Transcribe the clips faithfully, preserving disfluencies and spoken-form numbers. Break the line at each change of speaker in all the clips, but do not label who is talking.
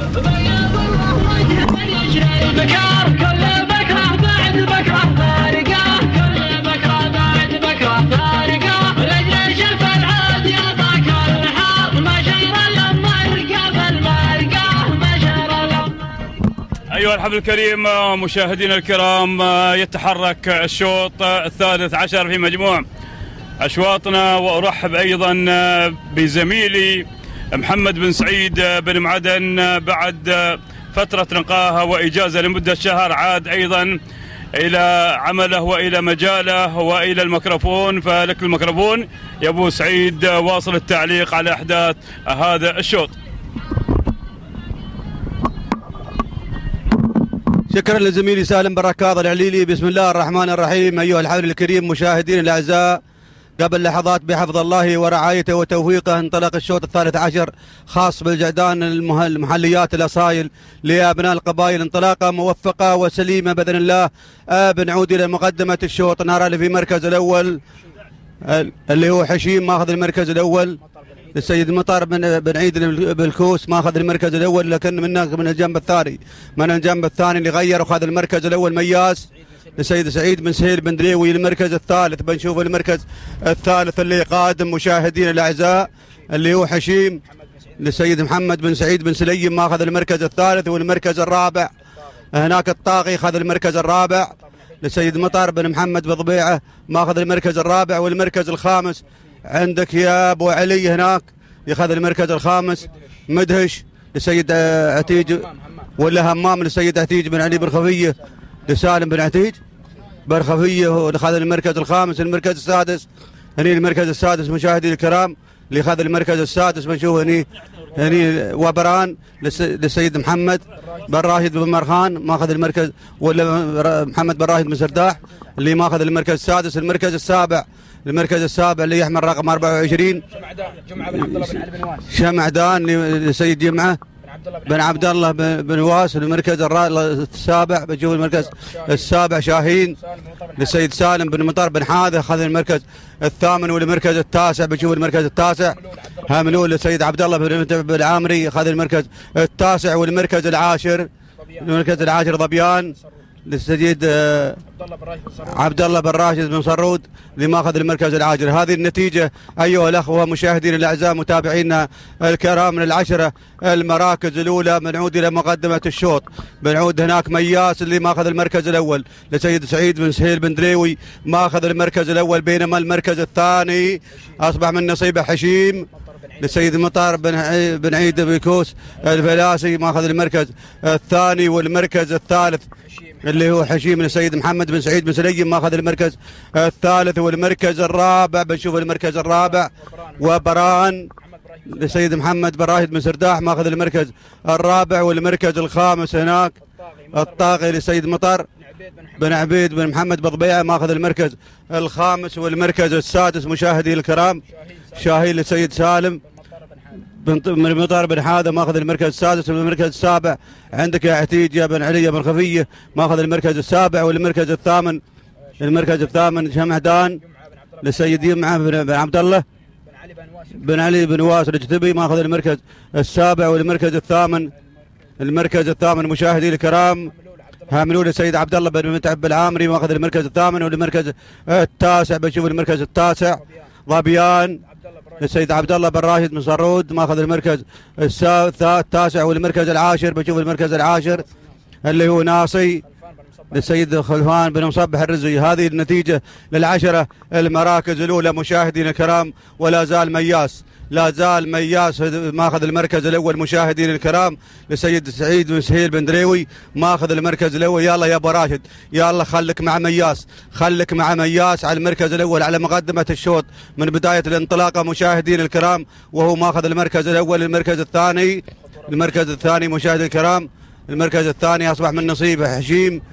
أيها الحفل الكريم مشاهدينا الكرام، يتحرك الشوط الثالث عشر في مجموع أشواطنا، وأرحب أيضا بزميلي محمد بن سعيد بن معدن. بعد فترة نقاهة وإجازة لمدة شهر عاد أيضا إلى عمله وإلى مجاله وإلى الميكروفون، فلك الميكروفون يا أبو سعيد، واصل التعليق على أحداث هذا الشوط.
شكرا لزميلي سالم بركاض العليلي. بسم الله الرحمن الرحيم. أيها الحفل الكريم مشاهدين الأعزاء، قبل لحظات بحفظ الله ورعايته وتوفيقه انطلق الشوط الثالث عشر خاص بالجعدان المحليات الأصايل لأبناء القبائل، انطلاقة موفقة وسليمة بإذن الله. بنعود إلى مقدمة الشوط، نرى اللي في المركز الأول اللي هو حشيم ماخذ المركز الأول، السيد مطر بن بن عيد بالكوس ماخذ المركز الاول، لكن من من الجنب الثاني من الجنب الثاني اللي غير وخذ المركز الاول مياس السيد سعيد بن سهيل بن دريوي. المركز الثالث بنشوف المركز الثالث اللي قادم مشاهدين الاعزاء اللي هو حشيم للسيد محمد بن سعيد بن سليم ماخذ المركز الثالث. والمركز الرابع هناك الطاغي خذ المركز الرابع للسيد مطر بن محمد بضبيعه ماخذ المركز الرابع. والمركز الخامس عندك يا ابو علي هناك ياخذ المركز الخامس مدهش لسيد عتيج ولا همام للسيد عتيج بن علي بن خفيه لسالم بن عتيج بن خفيه اخذ المركز الخامس. المركز السادس هني المركز السادس مشاهدي الكرام اللي اخذ المركز السادس بنشوف هني هني وبران للسيد محمد بن راشد بن مرخان ماخذ المركز، ولا محمد بن راشد بن سرداح اللي ماخذ المركز السادس. المركز السابع المركز السابع اللي يحمل رقم أربعة وعشرين شمعدان للسيد جمعه بن عبد الله بن واس. المركز السابع بنشوف المركز السابع شاهين للسيد سالم بن مطر بن حاذة اخذ المركز الثامن. والمركز التاسع بنشوف المركز التاسع هاملول للسيد عبد الله بن العامري اخذ المركز التاسع. والمركز العاشر المركز العاشر ظبيان للسيد عبد الله بن راشد بن صرود اللي ماخذ المركز العاشر. هذه النتيجة أيها الأخوة مشاهدين الأعزاء متابعينا الكرام من العشرة المراكز الأولى. بنعود إلى مقدمة الشوط، بنعود هناك مياس اللي ماخذ المركز الأول لسيد سعيد بن سهيل بن دريوي ماخذ المركز الأول، بينما المركز الثاني أصبح من نصيبه حشيم للسيد مطر بن بن عيد بيكوس الفلاسي ماخذ المركز الثاني. والمركز الثالث اللي هو حشيم للسيد محمد بن سعيد بن سليم ماخذ المركز الثالث. والمركز الرابع بنشوف المركز الرابع وبران للسيد محمد بن راشد بن سرداح ماخذ المركز الرابع. والمركز الخامس هناك الطاغي للسيد مطر بن عبيد بن محمد بضبيعه ماخذ المركز الخامس. والمركز السادس مشاهدي الكرام شاهين للسيد سالم بن مطر بن حاذة ماخذ المركز السادس. والمركز السابع عندك يا عتيج يا بن علي بن خفيه ماخذ المركز السابع. والمركز الثامن المركز الثامن شمعدان للسيد يمعه بن عبد الله بن علي بن واس الجتبي ماخذ المركز السابع. والمركز الثامن المركز الثامن مشاهدي الكرام هاملول السيد عبد الله بن متعب العامري ماخذ المركز الثامن. والمركز التاسع بنشوف المركز التاسع ظبيان السيد عبد الله بن راشد بن صرود ماخذ المركز التاسع. والمركز العاشر بنشوف المركز العاشر اللي هو ناصي للسيد خلفان بن مصبح الرزي. هذه النتيجة للعشرة المراكز الأولى مشاهدين الكرام. ولا زال مياس لا زال مياس ماخذ المركز الأول مشاهدين الكرام للسيد سعيد بن سهيل بن دريوي ماخذ المركز الأول. يلا يا أبو راشد يلا خلك مع مياس خلك مع مياس على المركز الأول على مقدمة الشوط من بداية الانطلاقة مشاهدين الكرام، وهو ماخذ المركز الأول. المركز الثاني المركز الثاني مشاهدي الكرام المركز الثاني أصبح من نصيبه حشيم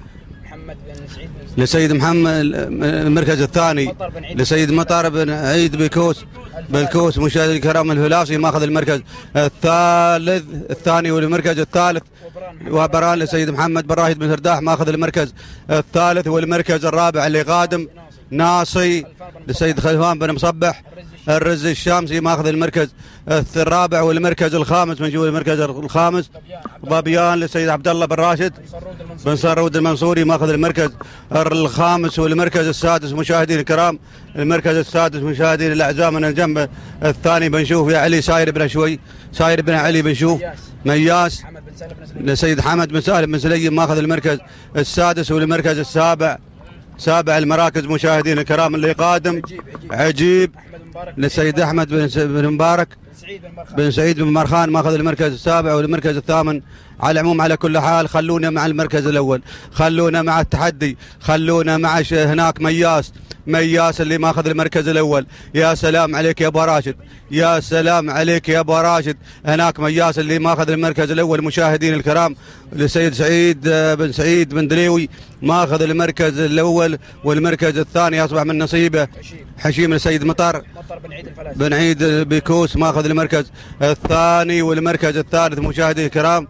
لسيد محمد. المركز الثاني لسيد مطر بن عيد بيكوس بالكوس مشاهدي الكرام الفلاسي ماخذ المركز الثالث الثاني. والمركز الثالث وبران لسيد محمد بن راشد بن سرداح ماخذ المركز الثالث. والمركز الرابع اللي قادم ناصي لسيد خلفان بن مصبح الرزي الشامسي ماخذ المركز الرابع. والمركز الخامس بنشوف المركز الخامس ظبيان للسيد عبد الله بن راشد بن سرود المنصوري ماخذ المركز الخامس والمركز السادس. مشاهدينا الكرام المركز السادس مشاهدينا الاعزاء من الجنب الثاني بنشوف يا علي ساير بن شوي ساير بن علي بنشوف مياس للسيد حمد بن سالم بن سليم ماخذ المركز السادس والمركز السابع. سابع المراكز مشاهدينا الكرام اللي قادم عجيب للسيد احمد بن مبارك بن سعيد بن مرخان ماخذ المركز السابع والمركز الثامن. على العموم على كل حال خلونا مع المركز الاول، خلونا مع التحدي، خلونا مع هناك مياس مياس اللي ماخذ المركز الاول. يا سلام عليك يا ابو راشد، يا سلام عليك يا ابو راشد. هناك مياس اللي ماخذ المركز الاول مشاهدين الكرام لسيد سعيد بن سعيد بن دليوي ماخذ المركز الاول والمركز الثاني اصبح من نصيبه حشيم السيد مطر بن عيد بيكوس ماخذ المركز الثاني والمركز الثالث مشاهدين الكرام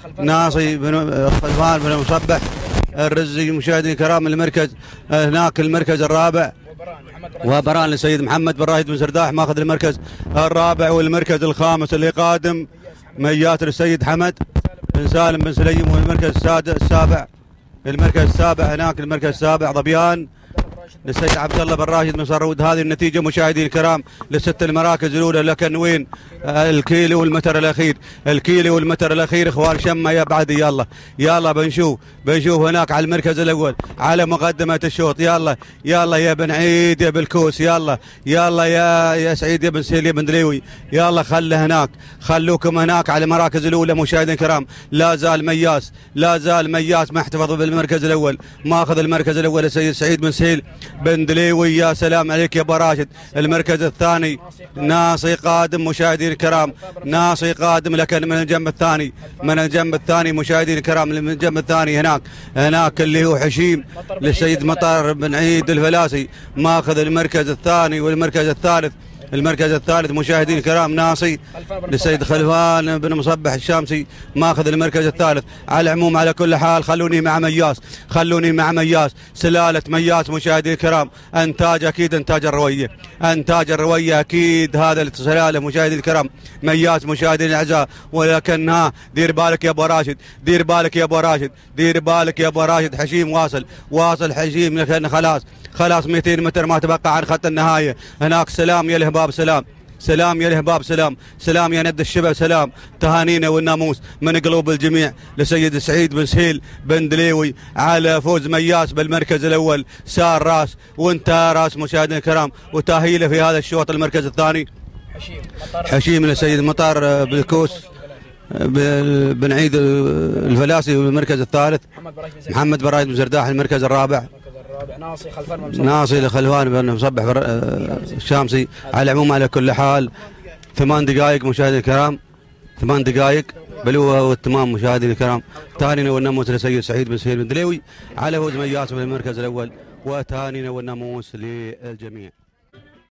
ناصي بن خلفان بن مصبح الرزي مشاهدين الكرام المركز هناك المركز الرابع وبران للسيد محمد بن راشد بن سرداح ماخذ المركز الرابع والمركز الخامس اللي قادم ميات السيد حمد بن سالم بن سليم والمركز السادس السابع. المركز السابع هناك المركز السابع ظبيان للسيد عبد الله بن راشد بن سرود. هذه النتيجه مشاهدينا الكرام لست المراكز الاولى. لكن وين الكيلو والمتر الاخير؟ الكيلو والمتر الاخير اخوان شمه يا بعد يلا يلا بنشوف بنشوف هناك على المركز الاول على مقدمه الشوط. يلا يلا يا بن عيد يا بالكوس يلا يلا يا يا سعيد يا بن سهيل يا بن دليوي يلا خلى هناك خلوكم هناك على المراكز الاولى مشاهدينا الكرام. لا زال مياس لا زال مياس محتفظ بالمركز الاول ماخذ المركز الاول السيد سعيد بن سهيل بن دليوي. يا سلام عليك يا ابو راشد. المركز الثاني ناصي قادم مشاهدينا الكرام ناصي قادم لكن من الجنب الثاني من الجنب الثاني مشاهدينا الكرام من الجنب الثاني هناك هناك اللي هو حشيم للسيد مطر بن عيد الفلاسي ماخذ المركز الثاني والمركز الثالث. المركز الثالث مشاهدينا الكرام ناصي للسيد خلفان بن مصبح الشامسي ماخذ المركز الثالث. على العموم على كل حال خلوني مع مياس خلوني مع مياس سلالة مياس مشاهدينا الكرام انتاج اكيد انتاج الرويه انتاج الرويه اكيد هذا السلاله مشاهدينا الكرام مياس مشاهدينا الاعزاء. ولكنها دير بالك يا ابو راشد دير بالك يا ابو راشد دير بالك يا ابو راشد. حشيم واصل واصل حشيم لكن خلاص خلاص مئتين متر ما تبقى عن خط النهايه. هناك سلام يا الهباب سلام سلام يا الهباب سلام سلام يا ند الشباب سلام. تهانينا والناموس من قلوب الجميع لسيد سعيد بن سهيل بن دليوي على فوز مياس بالمركز الاول. سار راس وانتهى راس مشاهدينا الكرام وتاهيله في هذا الشوط المركز الثاني حشيم لسيد مطر بالكوس بن عيد الفلاسي والمركز الثالث. محمد بن راشد بن سرداح المركز الرابع. ناصي خلفان ناصي لخلفان بن مصبح الشامسي. على العموم على كل حال ثمان دقائق مشاهدينا الكرام ثمان دقائق بلوها والتمام مشاهدينا الكرام. تهانينا والناموس لسيد سعيد بن سهيل بن دليوي على فوز مياس بالمركز الاول وتهانينا والناموس للجميع.